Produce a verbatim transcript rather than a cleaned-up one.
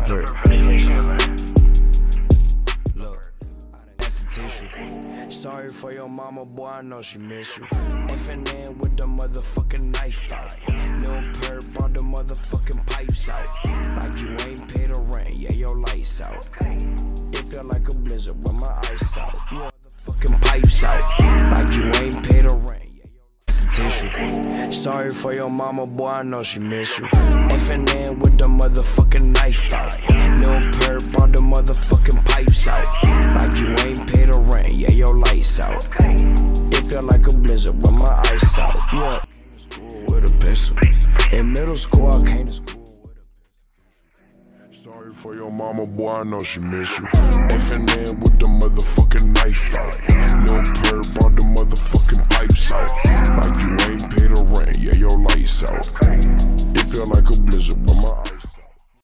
Look, look, that's the tissue. Sorry for your mama, boy, I know she miss you. Effing in with the motherfucking knife out. Lil' Perp brought the motherfucking pipes out. Like you ain't paid a rent, yeah, your lights out. It felt like a blizzard with my ice out. Yeah, motherfucking pipes out. Like you ain't paid a rent. Tissue. Sorry for your mama, boy, I know she miss you. Effing in with the motherfucking knife out. Lil' Perp brought the motherfucking pipes out. Like you ain't paid a rent, yeah, your lights out. It felt like a blizzard with my ice out. Yeah, came to school with a pistol. In middle school, I came to school with a pistol. Sorry for your mama, boy, I know she miss you. Effing in with the motherfucking knife out. Lil' Perp brought the motherfucking pipes out. Like you ain't paid a rent, yeah, your lights out. It felt like a blizzard, but my eyes